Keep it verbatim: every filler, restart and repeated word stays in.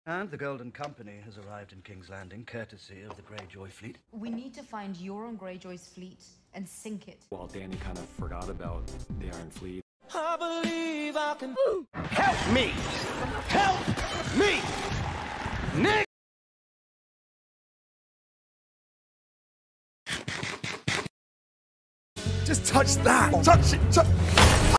And the Golden Company has arrived in King's Landing, courtesy of the Greyjoy fleet. We need to find Euron Greyjoy's fleet and sink it. While Danny kind of forgot about the Iron Fleet. I believe I can. Help me! Help me! Nick! Just touch that! Touch it! Touch